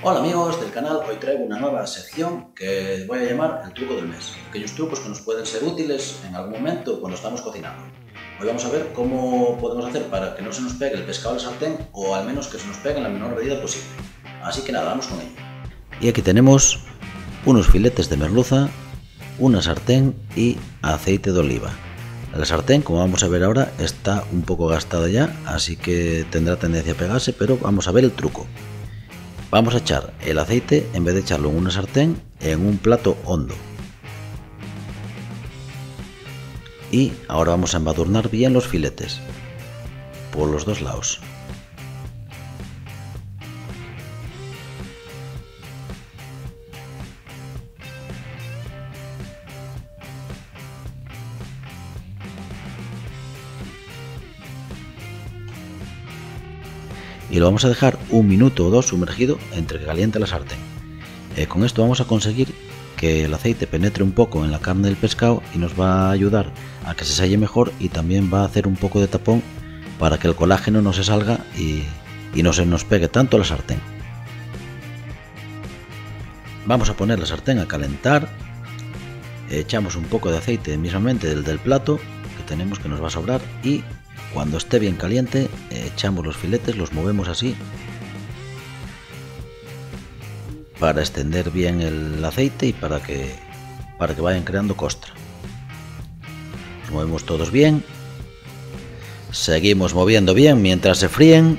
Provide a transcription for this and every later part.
Hola amigos del canal, hoy traigo una nueva sección que voy a llamar el truco del mes. Pequeños trucos que nos pueden ser útiles en algún momento cuando estamos cocinando. Hoy vamos a ver cómo podemos hacer para que no se nos pegue el pescado al sartén o al menos que se nos pegue en la menor medida posible. Así que nada, vamos con ello. Y aquí tenemos unos filetes de merluza, una sartén y aceite de oliva. La sartén, como vamos a ver ahora, está un poco gastada ya, así que tendrá tendencia a pegarse, pero vamos a ver el truco. Vamos a echar el aceite, en vez de echarlo en una sartén, en un plato hondo. Y ahora vamos a embadurnar bien los filetes, por los dos lados. Y lo vamos a dejar un minuto o dos sumergido entre que caliente la sartén. Con esto vamos a conseguir que el aceite penetre un poco en la carne del pescado y nos va a ayudar a que se selle mejor, y también va a hacer un poco de tapón para que el colágeno no se salga y no se nos pegue tanto la sartén. Vamos a poner la sartén a calentar, echamos un poco de aceite mismamente del plato que tenemos, que nos va a sobrar, y cuando esté bien caliente echamos los filetes, los movemos así para extender bien el aceite y para que vayan creando costra. Los movemos todos bien, seguimos moviendo bien mientras se fríen.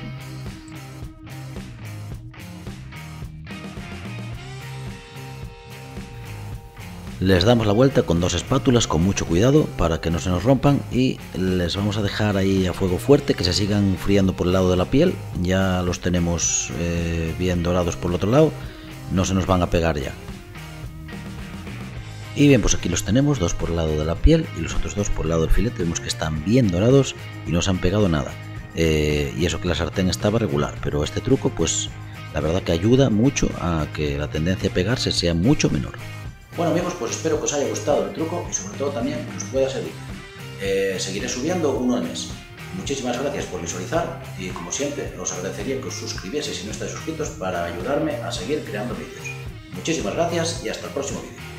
Les damos la vuelta con dos espátulas con mucho cuidado para que no se nos rompan, y les vamos a dejar ahí a fuego fuerte que se sigan friando por el lado de la piel. Ya los tenemos bien dorados por el otro lado, no se nos van a pegar ya. Y bien, pues aquí los tenemos, dos por el lado de la piel y los otros dos por el lado del filete. Vemos que están bien dorados y no se han pegado nada. Y eso que la sartén estaba regular, pero este truco pues la verdad que ayuda mucho a que la tendencia a pegarse sea mucho menor. Bueno amigos, pues espero que os haya gustado el truco y sobre todo también que os pueda servir. Seguiré subiendo uno al mes. Muchísimas gracias por visualizar y, como siempre, os agradecería que os suscribieseis si no estáis suscritos para ayudarme a seguir creando vídeos. Muchísimas gracias y hasta el próximo vídeo.